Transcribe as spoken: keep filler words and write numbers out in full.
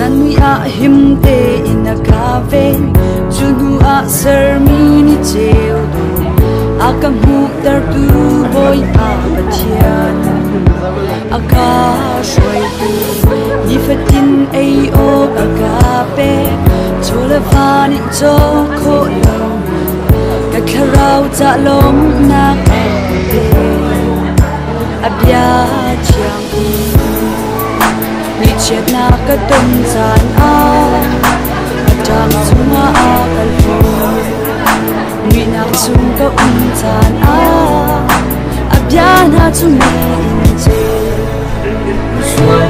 Zanui a himte in a cafe Junu a sermini cheo do Akam hu dar tu boy a batian Aka shoi tu Nifatin ay o agape Chola vani cho ko lo Kakarao ta lom na kape Abya chiang u Chết na ka tum zan a Atang chunga a kalpo Nui nak chung ka um zan a Abya na chumi in je